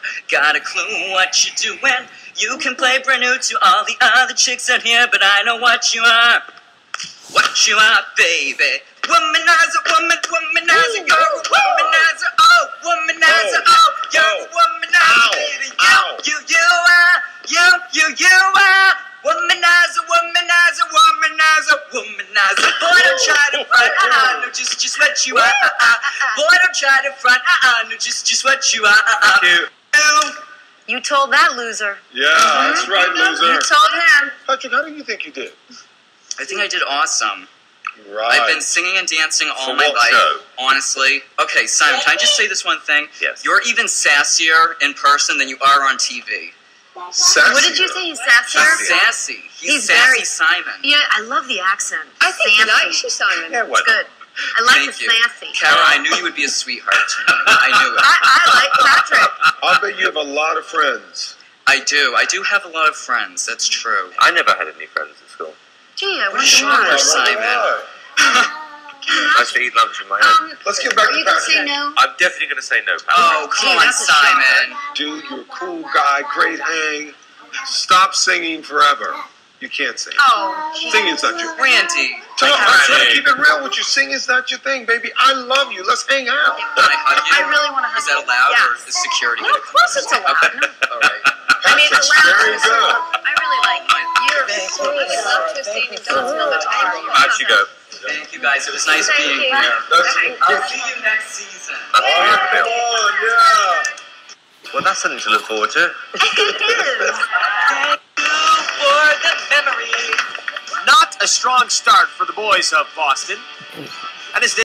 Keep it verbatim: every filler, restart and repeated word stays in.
got a clue what you're doing. You can play brand new to all the other chicks out here, but I know what you are. What you are, baby. Womanizer, woman, womanizer, you're a womanizer, oh, womanizer, oh, you're a womanizer, baby. You, you, you are, you, you, you are. Womanizer, womanizer, womanizer, womanizer. Boy, don't try to front, uh-uh, no, just, just what you are, uh-uh. Boy, don't try to front, uh-uh, no, just, just what you are, uh-uh. Thank you. You told that loser. Yeah, mm-hmm. That's right, loser. You told him. Patrick, how do you think you did? I think I did awesome. Right. I've been singing and dancing all For my what life, show? Honestly. Okay, Simon, can I just say this one thing? Yes. You're even sassier in person than you are on T V. Sassier. What did you say? He's sassier? He's sassy. He's, He's sassy very- Simon. Yeah, I love the accent. I think he Sassy. likes you, Simon. Yeah, It's what? good. I like Thank the you. sassy. Kara, I knew you would be a sweetheart to me. I knew it. I, I like Patrick. I'll bet you have a lot of friends. I do. I do have a lot of friends. That's true. I never had any friends at school. Gee, I What a wonder shocker, why. Simon. I used to eat lunch in my own. Um, Let's get back Are to you going to say Patrick. no? I'm definitely going to say no, Patrick. Oh, come Gee, on, that's a Simon. Dude, you're a cool guy, great hang. Stop singing forever. You can't sing. oh, Singing's not your thing. Randy. Tell can I'm I trying to hug you? keep it real with you. Singing's not your thing, baby. I love you. Let's hang out. Can I hug you? I really want to hug Is that you. allowed, or Yes. is security No, going to of course it's allowed. Okay. No. All right. I mean, it's Patrick's allowed. very good. I really like you. You're Thank sweet. I would love to have seen you dance on the table. How'd you go? Thank you, guys. It was nice Thank being you. here. That's- I'll see you next season. That's how you feel. Oh, yeah. Well, that's something to look forward to. It is. Thank you for the memory. Not a strong start for the boys of Boston. And as